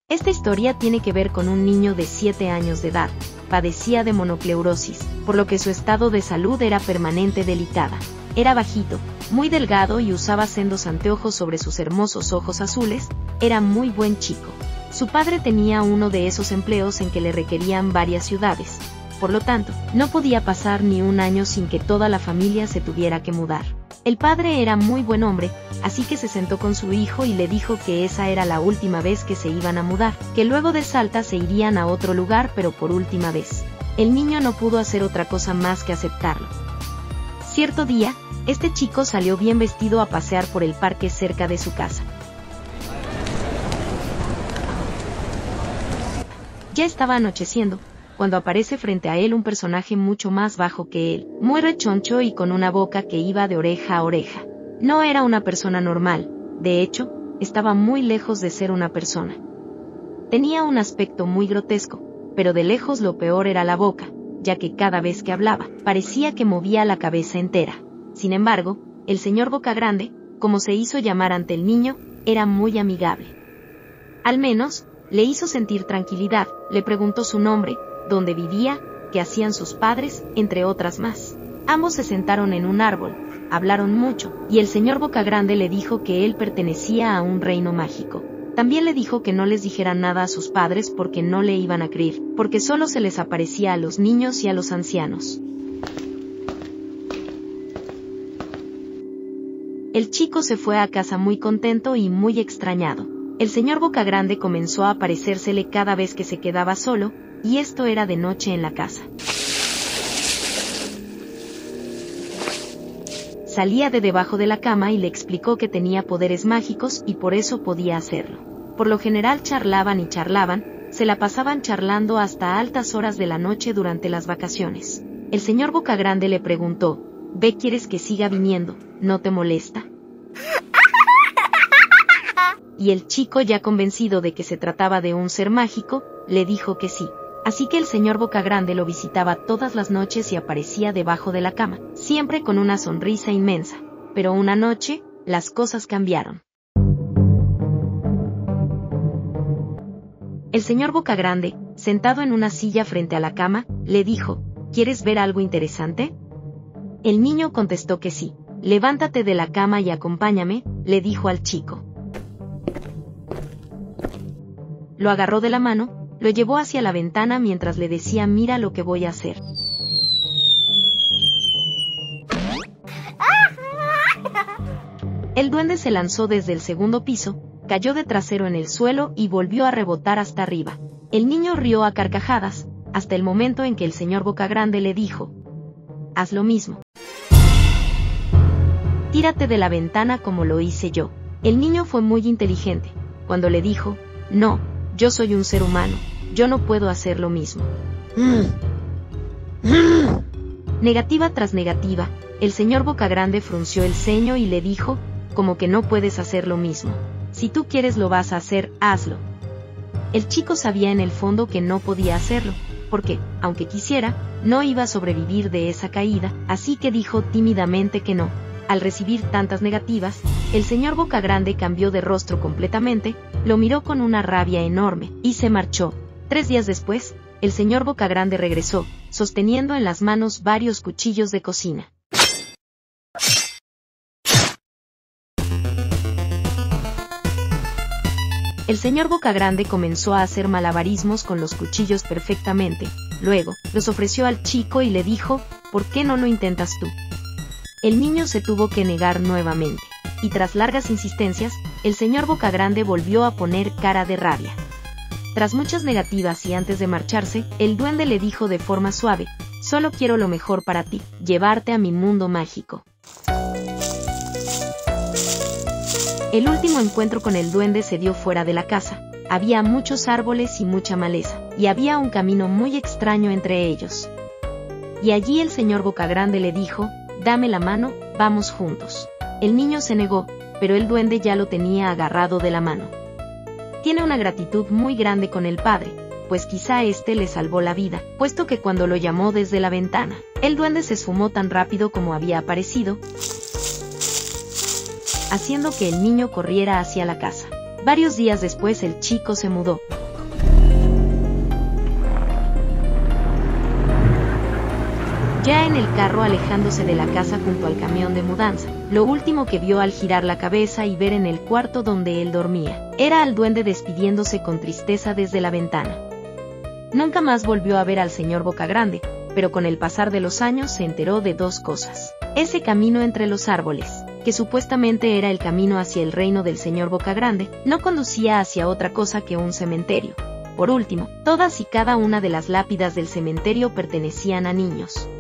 Esta historia tiene que ver con un niño de 7 años de edad. Padecía de monopleurosis, por lo que su estado de salud era permanente delicada. Era bajito, muy delgado y usaba sendos anteojos sobre sus hermosos ojos azules. Era muy buen chico. Su padre tenía uno de esos empleos en que le requerían varias ciudades. Por lo tanto, no podía pasar ni un año sin que toda la familia se tuviera que mudar. El padre era muy buen hombre, así que se sentó con su hijo y le dijo que esa era la última vez que se iban a mudar, que luego de Salta se irían a otro lugar, pero por última vez. El niño no pudo hacer otra cosa más que aceptarlo. Cierto día, este chico salió bien vestido a pasear por el parque cerca de su casa. Ya estaba anocheciendo, cuando aparece frente a él un personaje mucho más bajo que él, muy rechoncho y con una boca que iba de oreja a oreja. No era una persona normal, de hecho, estaba muy lejos de ser una persona. Tenía un aspecto muy grotesco, pero de lejos lo peor era la boca, ya que cada vez que hablaba, parecía que movía la cabeza entera. Sin embargo, el señor Bocagrande, como se hizo llamar ante el niño, era muy amigable. Al menos, le hizo sentir tranquilidad, le preguntó su nombre, dónde vivía, qué hacían sus padres, entre otras más. Ambos se sentaron en un árbol, hablaron mucho, y el señor Bocagrande le dijo que él pertenecía a un reino mágico. También le dijo que no les dijera nada a sus padres porque no le iban a creer, porque solo se les aparecía a los niños y a los ancianos. El chico se fue a casa muy contento y muy extrañado. El señor Bocagrande comenzó a aparecérsele cada vez que se quedaba solo, y esto era de noche en la casa. Salía de debajo de la cama y le explicó que tenía poderes mágicos y por eso podía hacerlo. Por lo general charlaban y charlaban, se la pasaban charlando hasta altas horas de la noche durante las vacaciones. El señor Bocagrande le preguntó, «¿Ve, quieres que siga viniendo? ¿No te molesta?» Y el chico, ya convencido de que se trataba de un ser mágico, le dijo que sí. Así que el señor Bocagrande lo visitaba todas las noches y aparecía debajo de la cama, siempre con una sonrisa inmensa. Pero una noche, las cosas cambiaron. El señor Bocagrande, sentado en una silla frente a la cama, le dijo, «¿Quieres ver algo interesante?» El niño contestó que sí. «Levántate de la cama y acompáñame», le dijo al chico. Lo agarró de la mano, lo llevó hacia la ventana mientras le decía, «Mira lo que voy a hacer». El duende se lanzó desde el segundo piso, cayó de trasero en el suelo y volvió a rebotar hasta arriba. El niño rió a carcajadas, hasta el momento en que el señor Bocagrande le dijo, «Haz lo mismo. Tírate de la ventana como lo hice yo». El niño fue muy inteligente. Cuando le dijo, «No, yo soy un ser humano, yo no puedo hacer lo mismo». Negativa tras negativa, el señor Bocagrande frunció el ceño y le dijo, «Como que no puedes hacer lo mismo. Si tú quieres lo vas a hacer, hazlo». El chico sabía en el fondo que no podía hacerlo, porque, aunque quisiera, no iba a sobrevivir de esa caída, así que dijo tímidamente que no. Al recibir tantas negativas, el señor Bocagrande cambió de rostro completamente, lo miró con una rabia enorme, y se marchó. 3 días después, el señor Bocagrande regresó, sosteniendo en las manos varios cuchillos de cocina. El señor Bocagrande comenzó a hacer malabarismos con los cuchillos perfectamente, luego, los ofreció al chico y le dijo, «¿Por qué no lo intentas tú?». El niño se tuvo que negar nuevamente, y tras largas insistencias, el señor Bocagrande volvió a poner cara de rabia. Tras muchas negativas y antes de marcharse, el duende le dijo de forma suave, «Solo quiero lo mejor para ti, llevarte a mi mundo mágico». El último encuentro con el duende se dio fuera de la casa. Había muchos árboles y mucha maleza, y había un camino muy extraño entre ellos. Y allí el señor Bocagrande le dijo, «Dame la mano, vamos juntos». El niño se negó, pero el duende ya lo tenía agarrado de la mano. Tiene una gratitud muy grande con el padre, pues quizá este le salvó la vida, puesto que cuando lo llamó desde la ventana, el duende se esfumó tan rápido como había aparecido, haciendo que el niño corriera hacia la casa. Varios días después el chico se mudó. Ya en el carro alejándose de la casa junto al camión de mudanza, lo último que vio al girar la cabeza y ver en el cuarto donde él dormía, era al duende despidiéndose con tristeza desde la ventana. Nunca más volvió a ver al señor Bocagrande, pero con el pasar de los años se enteró de dos cosas. Ese camino entre los árboles, que supuestamente era el camino hacia el reino del señor Bocagrande, no conducía hacia otra cosa que un cementerio. Por último, todas y cada una de las lápidas del cementerio pertenecían a niños.